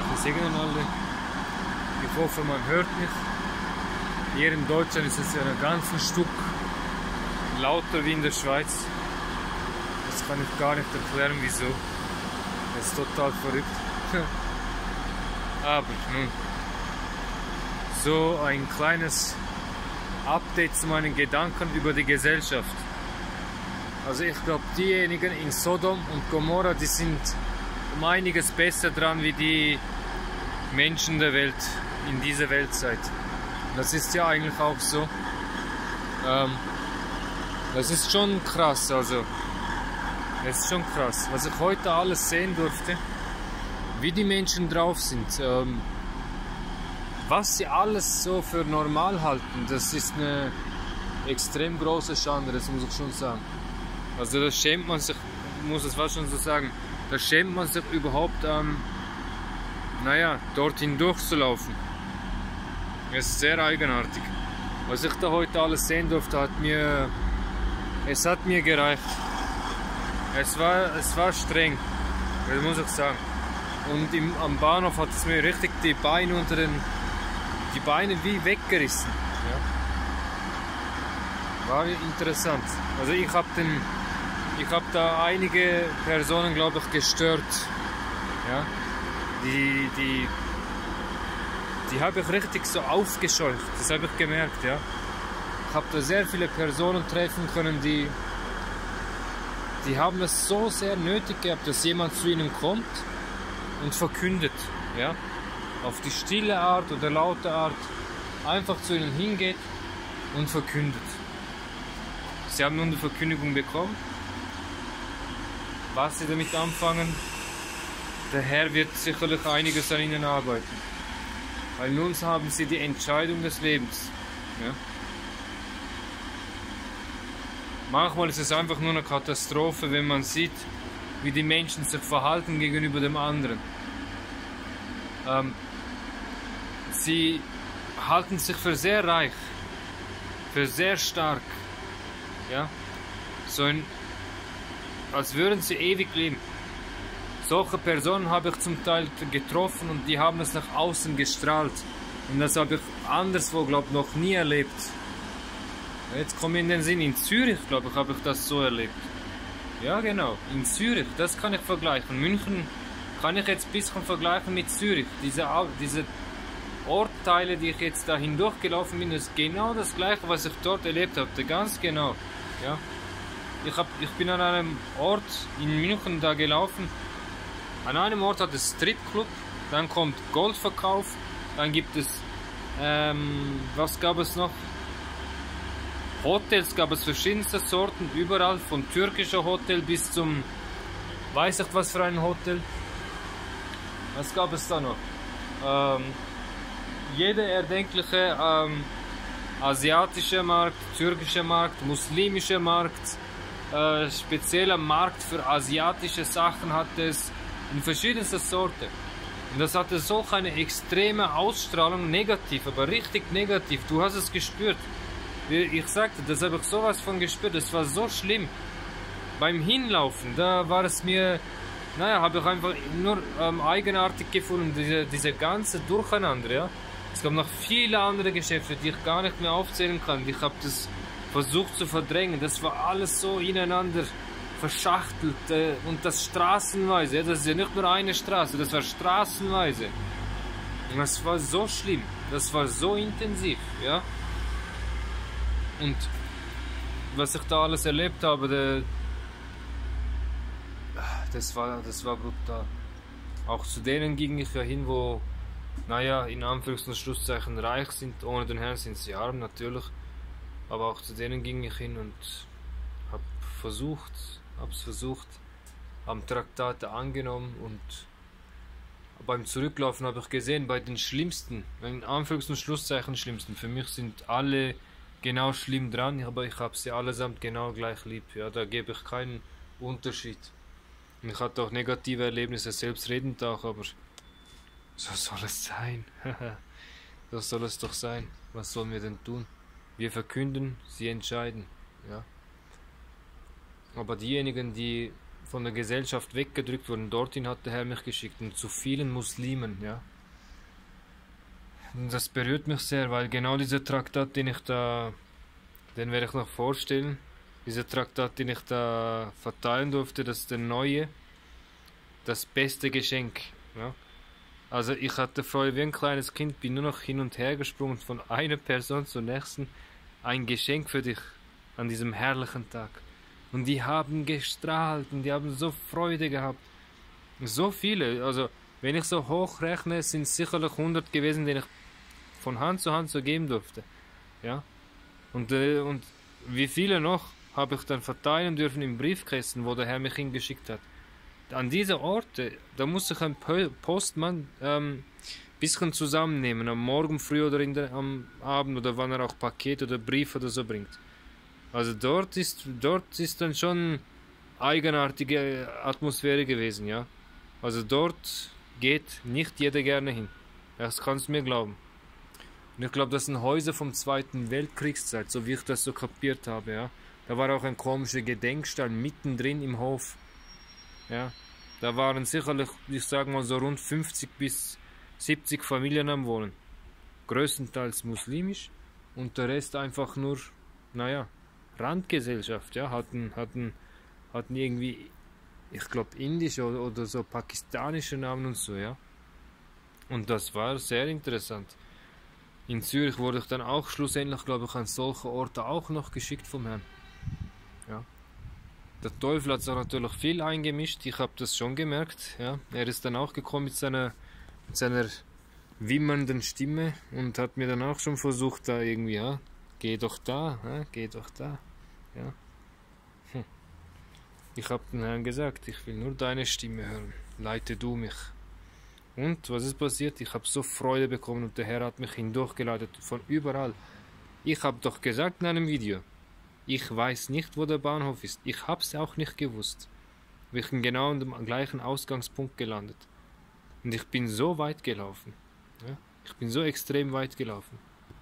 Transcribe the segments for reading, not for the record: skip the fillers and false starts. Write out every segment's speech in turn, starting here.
reichen Segen an alle. Ich hoffe, man hört mich. Hier in Deutschland ist es ja ein ganzes Stück lauter wie in der Schweiz. Das kann ich gar nicht erklären, wieso. Das ist total verrückt. Aber nun, so ein kleines Update zu meinen Gedanken über die Gesellschaft. Also ich glaube, diejenigen in Sodom und Gomorra, die sind um einiges besser dran wie die Menschen der Welt in dieser Weltzeit. Das ist ja eigentlich auch so. Das ist schon krass, also. Es ist schon krass, was ich heute alles sehen durfte, wie die Menschen drauf sind, was sie alles so für normal halten, das ist eine extrem große Schande, das muss ich schon sagen. Also da schämt man sich, ich muss es fast schon so sagen, da schämt man sich überhaupt, dorthin durchzulaufen. Es ist sehr eigenartig. Was ich da heute alles sehen durfte, es hat mir gereicht. Es war streng, das muss ich sagen. Und am Bahnhof hat es mir richtig die Beine wie weggerissen. Ja. War interessant. Also ich habe da einige Personen, glaube ich, gestört. Ja. Die habe ich richtig so aufgescheucht. Das habe ich gemerkt. Ja. Ich habe da sehr viele Personen treffen können, die haben es so sehr nötig gehabt, dass jemand zu ihnen kommt und verkündet, ja, auf die stille Art oder laute Art, einfach zu ihnen hingeht und verkündet. Sie haben nun die Verkündigung bekommen. Was sie damit anfangen, der Herr wird sicherlich einiges an ihnen arbeiten. Weil nun haben sie die Entscheidung des Lebens. Ja. Manchmal ist es einfach nur eine Katastrophe, wenn man sieht, wie die Menschen sich verhalten gegenüber dem anderen. Sie halten sich für sehr reich, für sehr stark, ja, als würden sie ewig leben. Solche Personen habe ich zum Teil getroffen und die haben es nach außen gestrahlt. Und das habe ich anderswo, glaube ich, noch nie erlebt. Jetzt komme ich in den Sinn, in Zürich, glaube ich, habe ich das so erlebt. Ja, genau, in Zürich, das kann ich vergleichen. München kann ich jetzt ein bisschen vergleichen mit Zürich. Diese Ortteile, die ich jetzt da hindurchgelaufen bin, ist genau das gleiche, was ich dort erlebt habe. Ganz genau. Ja. Ich bin an einem Ort in München da gelaufen. An einem Ort hat es Stripclub, dann kommt Goldverkauf, dann gibt es, was gab es noch? Hotels gab es verschiedenste Sorten, überall, von türkischer Hotel bis zum, weiß ich was für ein Hotel. Was gab es da noch? Jeder erdenkliche asiatischer Markt, türkischer Markt, muslimischer Markt, spezieller Markt für asiatische Sachen hat es in verschiedenster Sorte. Und das hatte so eine extreme Ausstrahlung, negativ, aber richtig negativ. Du hast es gespürt. Ich sagte, das habe ich sowas von gespürt, das war so schlimm. Beim Hinlaufen, da war es mir, habe ich einfach nur eigenartig gefunden, diese ganze Durcheinander, ja. Es gab noch viele andere Geschäfte, die ich gar nicht mehr aufzählen kann. Ich habe das versucht zu verdrängen, das war alles so ineinander verschachtelt und das straßenweise, ja? Das ist ja nicht nur eine Straße, das war straßenweise. Und das war so schlimm, das war so intensiv, ja. Und was ich da alles erlebt habe, das war brutal. Auch zu denen ging ich ja hin, wo, in Anführungs- und Schlusszeichen reich sind. Ohne den Herrn sind sie arm, natürlich. Aber auch zu denen ging ich hin und hab's versucht, am Traktate angenommen und beim Zurücklaufen habe ich gesehen, bei den schlimmsten, in Anführungs- und Schlusszeichen schlimmsten, für mich sind alle genau schlimm dran, aber ich habe sie allesamt genau gleich lieb. Ja, da gebe ich keinen Unterschied. Und ich hatte auch negative Erlebnisse, selbstredend auch, aber so soll es sein. So soll es doch sein. Was sollen wir denn tun? Wir verkünden, sie entscheiden. Ja. Aber diejenigen, die von der Gesellschaft weggedrückt worden. Dorthin hat der Herr mich geschickt und zu vielen Muslimen, ja. Und das berührt mich sehr, weil genau dieser Traktat, den werde ich noch vorstellen, dieser Traktat, den ich da verteilen durfte, das ist der neue, das beste Geschenk, ja. Also ich hatte vorher wie ein kleines Kind, bin nur noch hin und her gesprungen von einer Person zur nächsten. Ein Geschenk für dich an diesem herrlichen Tag. Und die haben gestrahlt und die haben so Freude gehabt. So viele, also wenn ich so hochrechne, sind es sicherlich 100 gewesen, die ich von Hand zu Hand so geben durfte. Ja? Und wie viele noch habe ich dann verteilen dürfen im Briefkästen, wo der Herr mich hingeschickt hat. An diese Orte, da muss sich ein Postmann bisschen zusammennehmen, am Morgen früh oder am Abend oder wann er auch Paket oder Brief oder so bringt. Also dort ist dann schon eigenartige Atmosphäre gewesen, ja. Also dort geht nicht jeder gerne hin. Das kannst du mir glauben. Und ich glaube, das sind Häuser vom Zweiten Weltkriegszeit, so wie ich das so kapiert habe, ja. Da war auch ein komischer Gedenkstein mittendrin im Hof. Ja. Da waren sicherlich, ich sage mal so rund 50 bis 70 Familien am Wohnen. Größtenteils muslimisch und der Rest einfach nur, naja, Randgesellschaft, ja, hatten irgendwie, ich glaube, indische oder so pakistanische Namen und so, ja. Und das war sehr interessant. In Zürich wurde ich dann auch schlussendlich, glaube ich, an solche Orte auch noch geschickt vom Herrn. Ja. Der Teufel hat sich natürlich viel eingemischt, ich habe das schon gemerkt, ja. Er ist dann auch gekommen mit seiner wimmernden Stimme und hat mir dann auch schon versucht, da irgendwie, ja, geh doch da, ja. Ich habe dem Herrn gesagt, ich will nur deine Stimme hören, leite du mich. Und was ist passiert? Ich habe so Freude bekommen und der Herr hat mich hindurchgeleitet, von überall. Ich habe doch gesagt in einem Video, ich weiß nicht, wo der Bahnhof ist. Ich habe es auch nicht gewusst. Ich bin genau an dem gleichen Ausgangspunkt gelandet. Und ich bin so weit gelaufen. Ja? Ich bin so extrem weit gelaufen.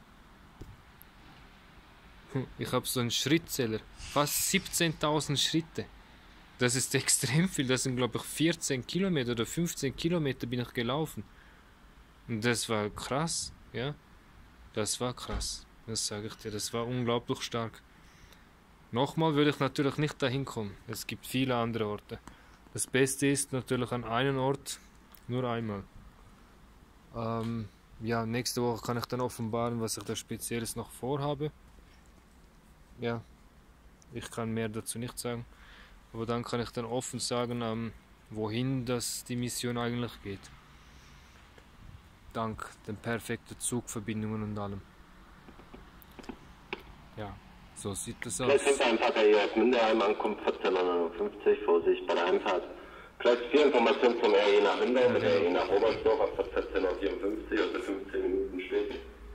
Ich habe so einen Schrittzähler. Fast 17.000 Schritte. Das ist extrem viel. Das sind, glaube ich, 14 Kilometer oder 15 Kilometer bin ich gelaufen. Und das war krass. Ja? Das war krass. Das sage ich dir. Das war unglaublich stark. Nochmal würde ich natürlich nicht dahin kommen. Es gibt viele andere Orte. Das Beste ist natürlich an einen Ort nur einmal. Ja, nächste Woche kann ich dann offenbaren, was ich da Spezielles noch vorhabe. Ja, ich kann mehr dazu nicht sagen. Aber dann kann ich dann offen sagen, wohin die Mission eigentlich geht. Dank den perfekten Zugverbindungen und allem. Ja. So sieht das aus. Gleis 5 Einfahrter hier aus Minderheim ankommt, 14:59, Vorsicht bei der Einfahrt. Gleis 4 Information zum RE nach Minderheim, mit RE nach Oberstdorf ab 14:54, also 15 Minuten später.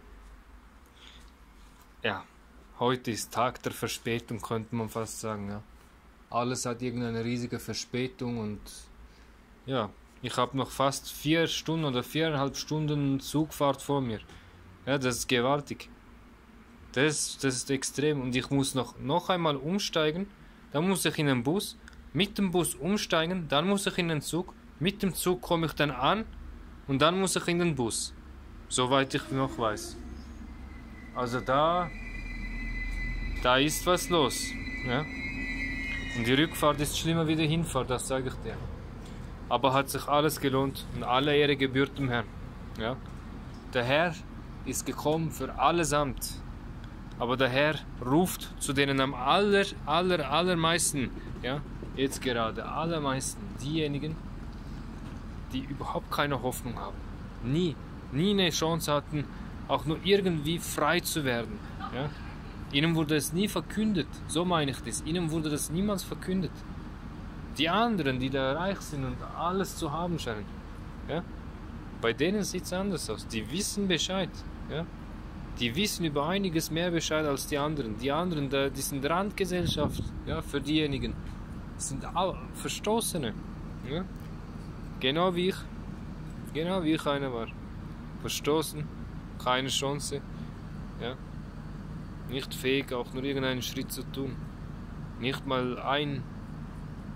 Ja, heute ist Tag der Verspätung, könnte man fast sagen. Ja. Alles hat irgendeine riesige Verspätung und ja, ich habe noch fast 4 Stunden oder 4,5 Stunden Zugfahrt vor mir. Ja, das ist gewaltig. Das ist extrem und ich muss noch einmal umsteigen, dann muss ich in den Bus, mit dem Bus umsteigen, dann muss ich in den Zug, mit dem Zug komme ich dann an und dann muss ich in den Bus, soweit ich noch weiß. Also da ist was los, ja. Und die Rückfahrt ist schlimmer wie die Hinfahrt, das sage ich dir. Aber hat sich alles gelohnt und alle Ehre gebührt dem Herrn, ja. Der Herr ist gekommen für allesamt. Aber der Herr ruft zu denen am allermeisten, ja, jetzt gerade, allermeisten, diejenigen, die überhaupt keine Hoffnung haben, nie eine Chance hatten, auch nur irgendwie frei zu werden, ja. Ihnen wurde es nie verkündet, so meine ich das, ihnen wurde das niemals verkündet. Die anderen, die da reich sind und alles zu haben scheinen, ja, bei denen sieht es anders aus, die wissen Bescheid, ja. Die wissen über einiges mehr Bescheid als die anderen. Die anderen, die sind Randgesellschaft, ja, für diejenigen. Das sind Verstoßene. Ja? Genau wie ich einer war. Verstoßen, keine Chance. Ja? Nicht fähig, auch nur irgendeinen Schritt zu tun. Nicht mal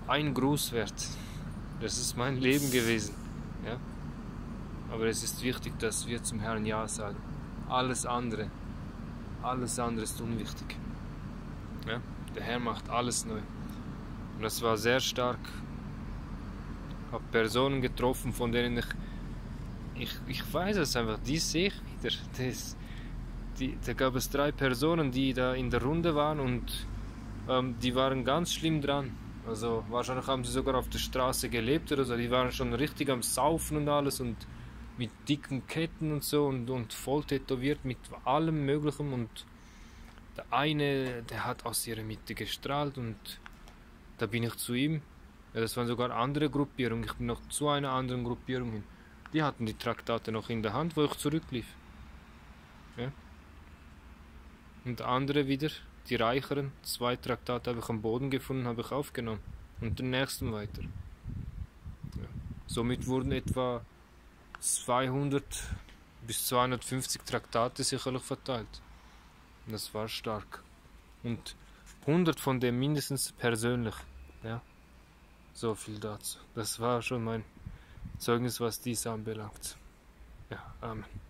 ein Gruß wert. Das ist mein Leben gewesen. Ja? Aber es ist wichtig, dass wir zum Herrn Ja sagen. Alles andere ist unwichtig. Ja? Der Herr macht alles neu. Und das war sehr stark. Ich habe Personen getroffen, von denen ich weiß es einfach, die sehe ich wieder. Da gab es 3 Personen, die da in der Runde waren und die waren ganz schlimm dran. Also wahrscheinlich haben sie sogar auf der Straße gelebt oder so. Die waren schon richtig am Saufen und alles und mit dicken Ketten und so und voll tätowiert mit allem Möglichen. Und der eine, der hat aus ihrer Mitte gestrahlt und da bin ich zu ihm. Ja, das waren sogar andere Gruppierungen. Ich bin noch zu einer anderen Gruppierung hin. Die hatten die Traktate noch in der Hand, wo ich zurücklief. Ja. Und andere wieder, die Reicheren, 2 Traktate habe ich am Boden gefunden, habe ich aufgenommen. Und den nächsten weiter. Ja. Somit wurden etwa 200 bis 250 Traktate sicherlich verteilt. Und das war stark. Und 100 von dem mindestens persönlich. Ja. So viel dazu. Das war schon mein Zeugnis, was dies anbelangt. Ja, Amen.